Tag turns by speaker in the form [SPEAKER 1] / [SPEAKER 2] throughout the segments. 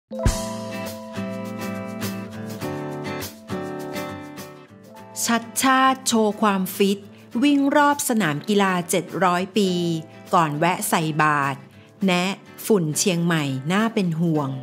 [SPEAKER 1] ชัดชาติโชว์ความฟิตวิ่งรอบสนามกีฬา700 ปีก่อนแวะใส่บาตรแนะฝุ่นเชียงใหม่น่าเป็นห่วง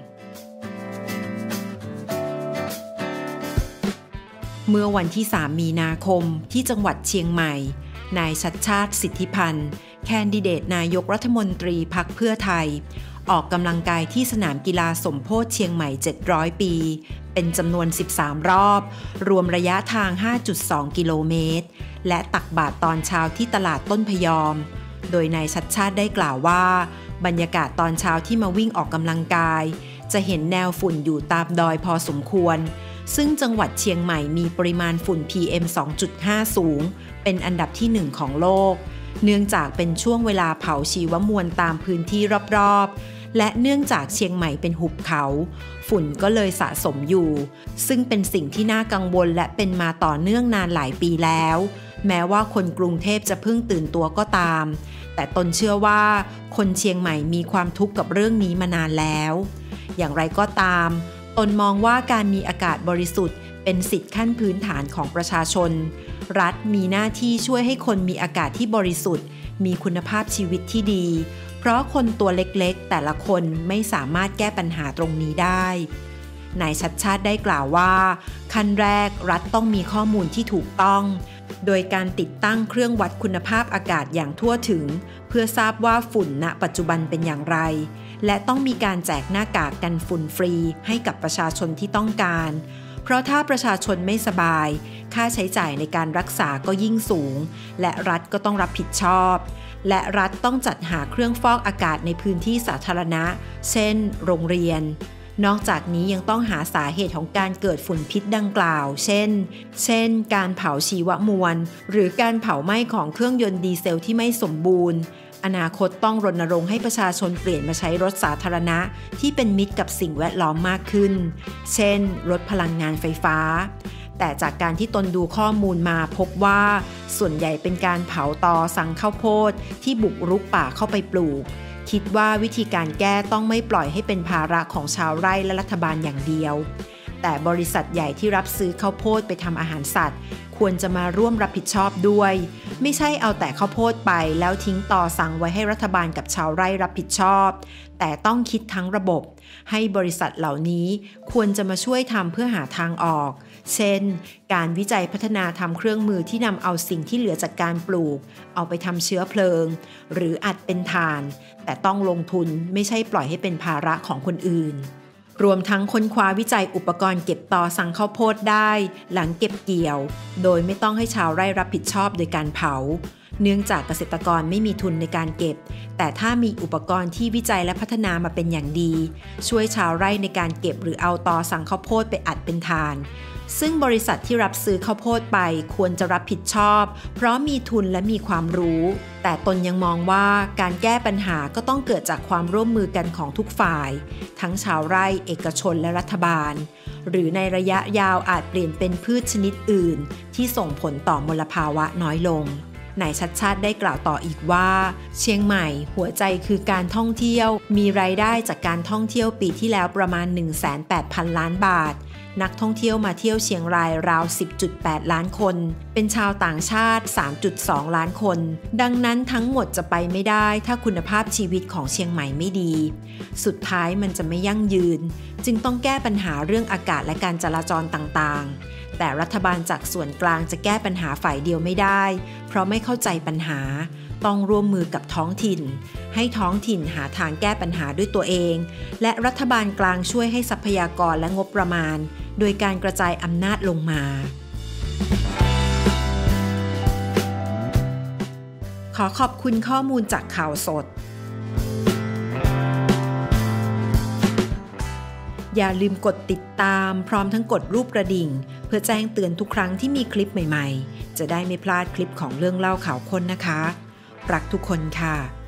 [SPEAKER 1] เมื่อวันที่3 มีนาคมที่จังหวัดเชียงใหม่นายชัดชาติสิทธิพันธ์แคนดิเดตนายกรัฐมนตรีพรรคเพื่อไทยออกกำลังกายที่สนามกีฬาสมโภชเชียงใหม่700 ปีเป็นจำนวน13 รอบรวมระยะทาง 5.2 กิโลเมตรและตักบาตรตอนเช้าที่ตลาดต้นพยอมโดยนายชัดชาติได้กล่าวว่าบรรยากาศตอนเช้าที่มาวิ่งออกกำลังกายจะเห็นแนวฝุ่นอยู่ตามดอยพอสมควรซึ่งจังหวัดเชียงใหม่มีปริมาณฝุ่น PM 2.5 สูงเป็นอันดับที่1ของโลกเนื่องจากเป็นช่วงเวลาเผาชีวมวลตามพื้นที่รอบๆและเนื่องจากเชียงใหม่เป็นหุบเขาฝุ่นก็เลยสะสมอยู่ซึ่งเป็นสิ่งที่น่ากังวลและเป็นมาต่อเนื่องนานหลายปีแล้วแม้ว่าคนกรุงเทพจะเพิ่งตื่นตัวก็ตามแต่ตนเชื่อว่าคนเชียงใหม่มีความทุกข์กับเรื่องนี้มานานแล้วอย่างไรก็ตามตนมองว่าการมีอากาศบริสุทธิ์เป็นสิทธิขั้นพื้นฐานของประชาชนรัฐมีหน้าที่ช่วยให้คนมีอากาศที่บริสุทธิ์มีคุณภาพชีวิตที่ดีเพราะคนตัวเล็กๆแต่ละคนไม่สามารถแก้ปัญหาตรงนี้ได้นายชัดชาติได้กล่าวว่าขั้นแรกรัฐต้องมีข้อมูลที่ถูกต้องโดยการติดตั้งเครื่องวัดคุณภาพอากาศอย่างทั่วถึงเพื่อทราบว่าฝุ่นณปัจจุบันเป็นอย่างไรและต้องมีการแจกหน้ากากกันฝุ่นฟรีให้กับประชาชนที่ต้องการเพราะถ้าประชาชนไม่สบายค่าใช้จ่ายในการรักษาก็ยิ่งสูงและรัฐก็ต้องรับผิดชอบและรัฐต้องจัดหาเครื่องฟอกอากาศในพื้นที่สาธารณะเช่นโรงเรียนนอกจากนี้ยังต้องหาสาเหตุของการเกิดฝุ่นพิษดังกล่าวเช่นการเผาชีวมวลหรือการเผาไหม้ของเครื่องยนต์ดีเซลที่ไม่สมบูรณ์อนาคตต้องรณรงค์ให้ประชาชนเปลี่ยนมาใช้รถสาธารณะที่เป็นมิตรกับสิ่งแวดล้อมมากขึ้นเช่นรถพลังงานไฟฟ้าแต่จากการที่ตนดูข้อมูลมาพบว่าส่วนใหญ่เป็นการเผาตอสังข้าวโพดที่บุกรุกป่าเข้าไปปลูกคิดว่าวิธีการแก้ต้องไม่ปล่อยให้เป็นภาระของชาวไร่และรัฐบาลอย่างเดียวแต่บริษัทใหญ่ที่รับซื้อข้าวโพดไปทำอาหารสัตว์ควรจะมาร่วมรับผิดชอบด้วยไม่ใช่เอาแต่ข้าวโพดไปแล้วทิ้งต่อสั่งไว้ให้รัฐบาลกับชาวไร่รับผิดชอบแต่ต้องคิดทั้งระบบให้บริษัทเหล่านี้ควรจะมาช่วยทำเพื่อหาทางออกเช่นการวิจัยพัฒนาทำเครื่องมือที่นำเอาสิ่งที่เหลือจากการปลูกเอาไปทำเชื้อเพลิงหรืออัดเป็นถ่านแต่ต้องลงทุนไม่ใช่ปล่อยให้เป็นภาระของคนอื่นรวมทั้งค้นคว้าวิจัยอุปกรณ์เก็บตอสั่งข้าวโพดได้หลังเก็บเกี่ยวโดยไม่ต้องให้ชาวไร่รับผิดชอบโดยการเผาเนื่องจากเกษตรกรไม่มีทุนในการเก็บแต่ถ้ามีอุปกรณ์ที่วิจัยและพัฒนามาเป็นอย่างดีช่วยชาวไร่ในการเก็บหรือเอาตอสั่งข้าวโพดไปอัดเป็นถ่านซึ่งบริษัทที่รับซื้อข้าวโพดไปควรจะรับผิดชอบเพราะมีทุนและมีความรู้แต่ตนยังมองว่าการแก้ปัญหาก็ต้องเกิดจากความร่วมมือกันของทุกฝ่ายทั้งชาวไร่เอกชนและรัฐบาลหรือในระยะยาวอาจเปลี่ยนเป็นพืชชนิดอื่นที่ส่งผลต่อมลภาวะน้อยลงนายชัดชาติได้กล่าวต่ออีกว่าเชียงใหม่หัวใจคือการท่องเที่ยวมีรายได้จากการท่องเที่ยวปีที่แล้วประมาณ 180,000 ล้านบาทนักท่องเที่ยวมาเที่ยวเชียงรายราว 10.8 ล้านคนเป็นชาวต่างชาติ 3.2 ล้านคนดังนั้นทั้งหมดจะไปไม่ได้ถ้าคุณภาพชีวิตของเชียงใหม่ไม่ดีสุดท้ายมันจะไม่ยั่งยืนจึงต้องแก้ปัญหาเรื่องอากาศและการจราจรต่างๆแต่รัฐบาลจากส่วนกลางจะแก้ปัญหาฝ่ายเดียวไม่ได้เพราะไม่เข้าใจปัญหาต้องร่วมมือกับท้องถิ่นให้ท้องถิ่นหาทางแก้ปัญหาด้วยตัวเองและรัฐบาลกลางช่วยให้ทรัพยากรและงบประมาณโดยการกระจายอำนาจลงมาขอขอบคุณข้อมูลจากข่าวสดอย่าลืมกดติดตามพร้อมทั้งกดรูปกระดิ่งเพื่อแจ้งเตือนทุกครั้งที่มีคลิปใหม่ๆจะได้ไม่พลาดคลิปของเรื่องเล่าข่าวค้นนะคะรักทุกคนค่ะ